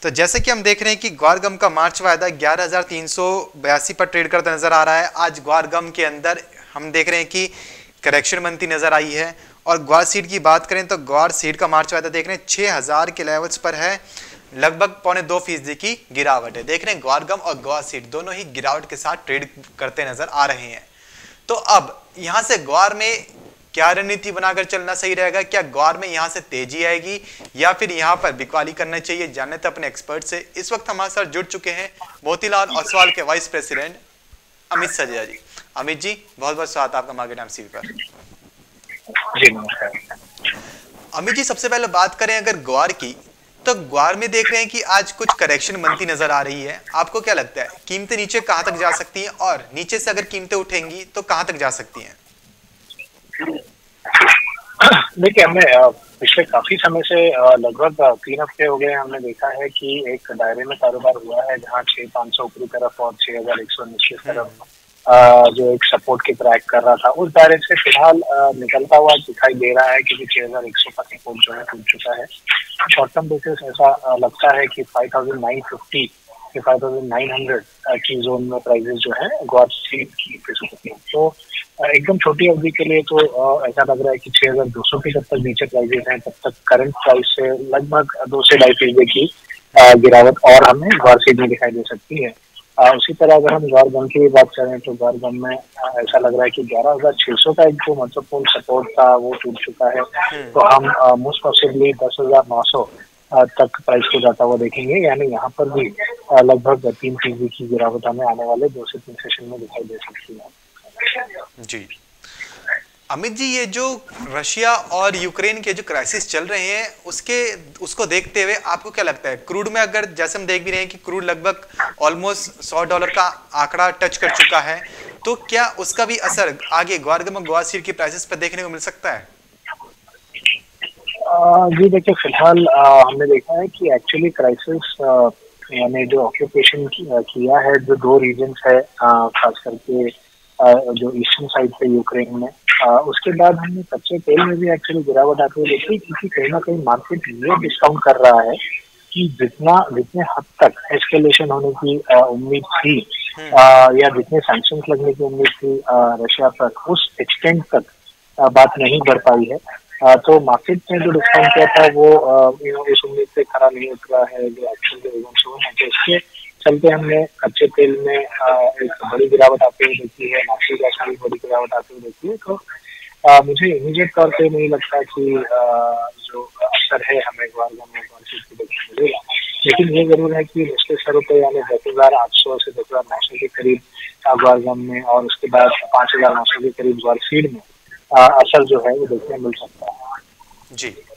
तो जैसे कि हम देख रहे हैं कि ग्वार गम का मार्च वायदा 11,382 पर ट्रेड करता नजर आ रहा है। आज ग्वार गम के अंदर हम देख रहे हैं कि करेक्शन बनती नजर आई है। और ग्वार सीड की बात करें तो ग्वार सीड का मार्च वायदा देख रहे हैं 6,000 के लेवल्स पर है, लगभग 2.25% की गिरावट है। देख रहे हैं ग्वार गम और ग्वार सीड दोनों ही गिरावट के साथ ट्रेड करते नजर आ रहे हैं। तो अब यहां से ग्वार में क्या रणनीति बनाकर चलना सही रहेगा? क्या ग्वार में यहां से तेजी आएगी या फिर यहां पर बिकवाली करना चाहिए? जानने तो अपने एक्सपर्ट से। इस वक्त हमारे साथ जुड़ चुके हैं मोतीलाल ओसवाल के वाइस प्रेसिडेंट अमित सजया जी। अमित जी, बहुत बहुत स्वागत आपका मार्केट एमसीवी पर। जी नमस्कार। अमित जी, सबसे पहले बात करें अगर ग्वार की, तो ग्वार में देख रहे हैं कि आज कुछ करेक्शन बनती नजर आ रही है। आपको क्या लगता है कीमतें नीचे कहां तक जा सकती हैं, और नीचे से अगर कीमतें उठेंगी तो कहां तक जा सकती हैं? देखिए, हमने पिछले काफी समय से लगभग 3 हफ्ते हो गए हमने देखा है कि एक दायरे में कारोबार हुआ है जहां 6,500 ऊपरी तरफ और 6,100 निचली तरफ जो एक सपोर्ट की ट्रैक कर रहा था, उस दायरे से फिलहाल निकलता हुआ दिखाई दे रहा है क्योंकि 6,100 का सपोर्ट जो है टूट चुका है। शॉर्ट टर्म बेसिस ऐसा लगता है कि 5,950 से 5,900 की जोन में प्राइसेस जो है ग्वार सीड की तो एकदम छोटी अवधि के लिए तो ऐसा लग रहा है कि 6,200 की जब तक नीचे प्राइसेस हैं तब तक करंट प्राइस से लगभग 2 से 2.5% की गिरावट और हमें ग्वार सीड में दिखाई दे सकती है। उसी तरह अगर हम ग्वार गम की बात करें तो ग्वार गम में ऐसा लग रहा है कि 11,600 का एक जो महत्वपूर्ण सपोर्ट था वो टूट चुका है। तो हम मोस्ट पॉसिबली 10,900 तक प्राइस को जाता हुआ देखेंगे, यानी यहाँ पर भी लगभग 3% की गिरावट हमें आने वाले 2 से 3 सेशन में दिखाई दे सकती है। जी अमित जी, ये जो रशिया और यूक्रेन के जो क्राइसिस चल रहे हैं उसको देखते हुए आपको क्या लगता है क्रूड में, अगर जैसे हम देख भी रहे हैं कि क्रूड लगभग ऑलमोस्ट $100 का आंकड़ा टच कर चुका है, तो क्या उसका भी असर आगे ग्वार गम और ग्वार सीड की प्राइसेस पर देखने को मिल सकता है? जी देखिए, फिलहाल हमने देखा है कि एक्चुअली क्राइसिस यानी जो ऑक्यूपेशन किया है जो 2 रीजन्स है, खास करके जो ईस्टर्न साइड पे यूक्रेन में, उसके बाद हमने कच्चे तेल में भी एक्चुअली गिरावट आती हुई देखी, क्योंकि कहीं ना कहीं मार्केट ये डिस्काउंट कर रहा है कि जितने हद तक एस्केलेशन होने की उम्मीद थी या जितने सैंक्शंस लगने की उम्मीद थी रशिया पर, उस एक्सटेंट तक बात नहीं बढ़ पाई है। तो मार्केट ने जो डिस्काउंट किया था वो इस उम्मीद से खरा नहीं उतरा है जो एक्शन के रिजल्ट हुए हैं। तो इसके चलते हमने कच्चे तेल में एक बड़ी गिरावट आती हुई देखी है, नेचुरल गैस में भी बड़ी गिरावट आती हुई देखी है। तो मुझे इमीडिएट तौर पे नहीं लगता कि जो असर है हमें ग्वार गम में देखने मिलेगा, लेकिन ये जरूर है कि निचले स्तरों पे यानी 10,800 से 10,900 के करीब ग्वार गम में और उसके बाद 5,900 के करीब ग्वार सीड में असर जो है वो देखने मिल सकता है। जी।